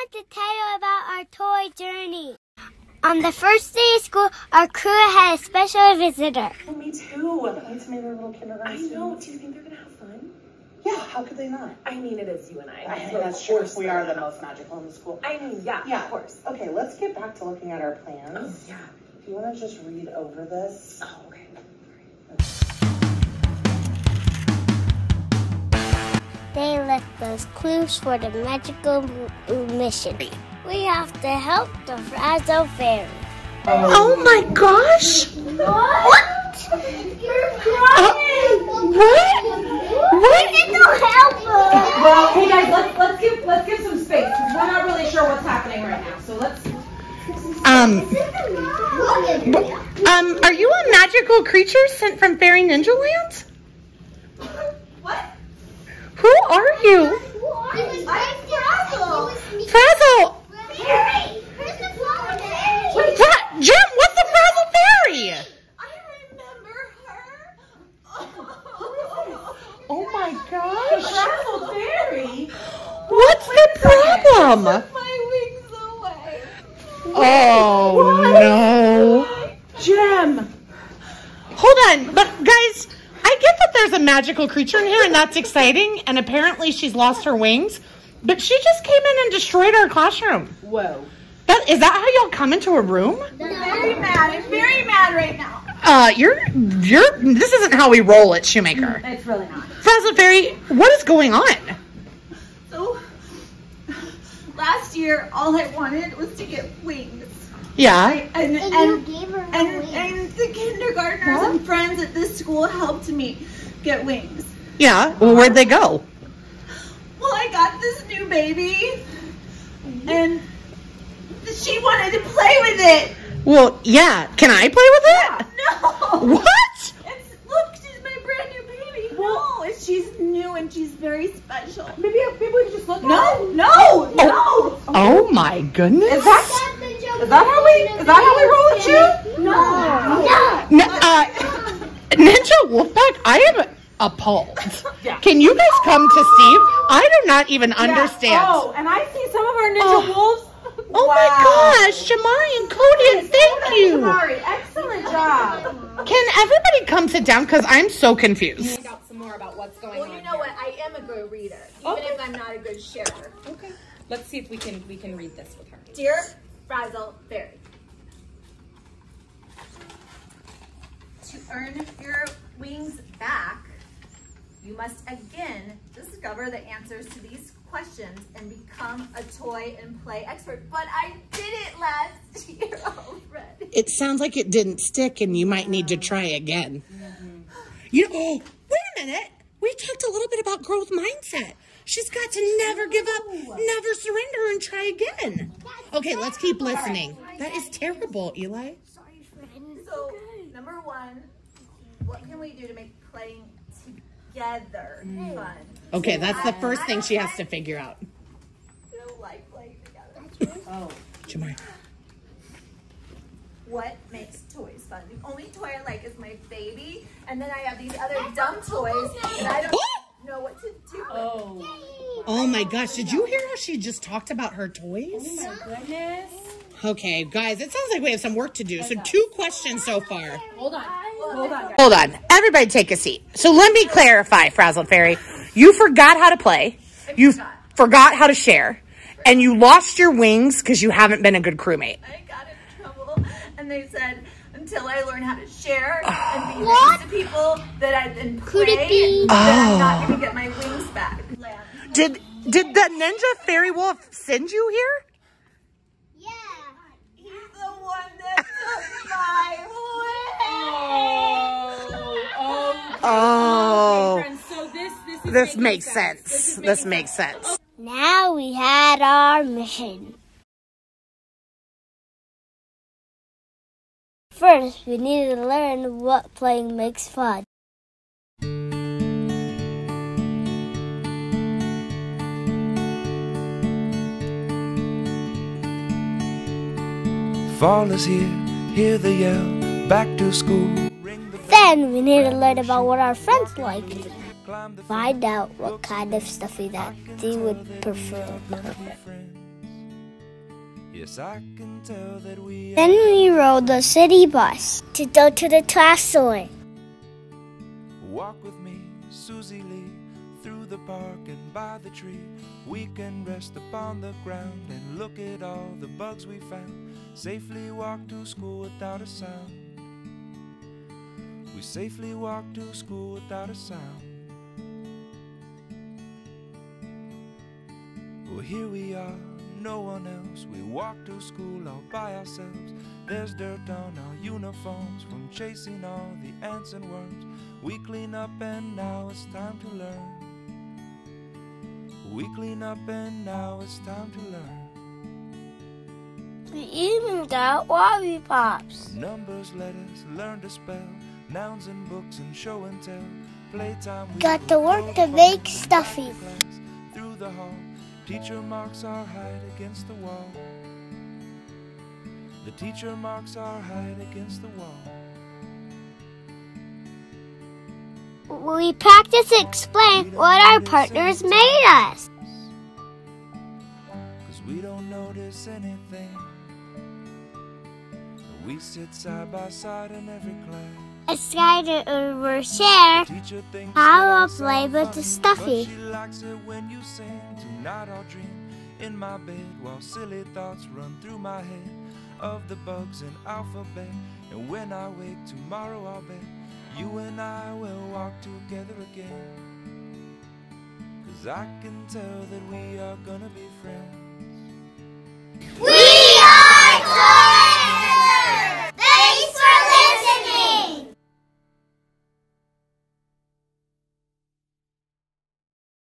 want to tell you about our toy journey. On the first day of school, our crew had a special visitor. Oh, me too. It's maybe a little kindergarten. I know. Do you think they're going to have fun? Yeah, how could they not? I mean, it is you and I. I mean, that's true. We are the most magical in the school. I mean, yeah, of course. Okay, let's get back to looking at our plans. Oh, yeah. Do you want to just read over this? Oh, okay. They left us clues for the magical mission. We have to help the Frazzle Fairy. Oh my gosh! What? You're crying! What? We need to help her! Well, hey guys, let's give some space. We're not really sure what's happening right now, so let's. Are you a magical creature sent from Fairy Ninja Land? What? Who are you? I'm Frazzle! Frazzle! Fairy! Where's the flower fairy? Jim, what's the Frazzle Fairy? I remember her. Oh my gosh. Frazzle Fairy. What's the problem? My wings away. Oh no. Jim. Hold on, but guys, I get that there's a magical creature in here and that's exciting, and apparently she's lost her wings, but she just came in and destroyed our classroom. Whoa. Is that how y'all come into a room? I'm very mad. I'm very mad right now. This isn't how we roll at Shoemaker. It's really not. Frazzle Fairy, what is going on? So, last year, all I wanted was to get wings. Yeah. And you gave her And the kindergartners and friends at this school helped me get wings. Yeah. Well, where'd they go? Well, I got this new baby, and she wanted to play with it. Well, yeah. Can I play with it? No. What? Look, she's my brand new baby. No, she's new and she's very special. Maybe we can just look at it. No. Oh my goodness. Is that how we roll at you? Ninja Wolfpack, I am appalled. Yeah. Can you guys come to Steve? I do not even understand. Oh, and I see some of our ninja wolves. Oh my gosh, Jamari and Cody, thank you. Jamari, excellent job. Can everybody come sit down? Because I'm so confused. Find out some more about what's going on. Well, you know what? I am a good reader, even if I'm not a good sharer. Okay. Let's see if we can read this with her. Dear Frazzle Fairy, to earn your wings back, you must again discover the answers to these questions and become a toy and play expert. But I did it last year already. It sounds like it didn't stick and you might need to try again. You know, wait a minute. We talked a little bit about growth mindset. She's got to never give up, never surrender, and try again. Okay, let's keep listening. That is terrible, Eli. So, number one, what can we do to make playing together fun? Okay, that's the first thing she has to figure out. I don't like playing together. Jamari. What makes toys fun? The only toy I like is my baby, and then I have these other dumb toys that I don't know what to do with. Oh my gosh, did you hear how she just talked about her toys? Oh my goodness. Okay, guys, it sounds like we have some work to do. So 2 questions so far. Hold on. Hold on. Everybody take a seat. So let me clarify, Frazzle Fairy. You forgot how to play. You forgot how to share. And you lost your wings because you haven't been a good crewmate. I got in trouble, and they said until I learn how to share and be nice to people that I then play, that I'm not going to get my wings back. Did the Ninja Fairy Wolf send you here? Yeah. He's the one that took my wings. Oh. Friends, so This makes sense. This makes sense. Now we had our mission. First, we need to learn what playing makes fun. Fall is here, hear the yell, back to school. Then we need to learn about what our friends like. Find out what kind of stuffy that they would prefer. Yes, I can tell that we Then we rode the city bus to go to the class store. Walk with me, Susie Lee, through the park and by the tree. We can rest upon the ground and look at all the bugs we found. Safely walk to school without a sound. We safely walk to school without a sound. Well, here we are, no one else. We walk to school all by ourselves. There's dirt on our uniforms from chasing all the ants and worms. We clean up and now it's time to learn. We clean up and now it's time to learn. We even got lollipops. Numbers, letters, learn to spell, nouns and books and show and tell. Playtime we Got to work to make stuffy. Through the hall, teacher marks our height against the wall. The teacher marks our height against the wall. We practice to explain what our partners made us. 'Cause we don't notice anything. We sit side by side in every class. It's kind of overshare. Teacher thinks How that I I'll play sound with the funny, stuffy. but she likes it when you sing. Tonight I'll dream in my bed while silly thoughts run through my head of the bugs in alphabet. And when I wake tomorrow, I'll bet you and I will walk together again. 'Cause I can tell that we are gonna be friends. We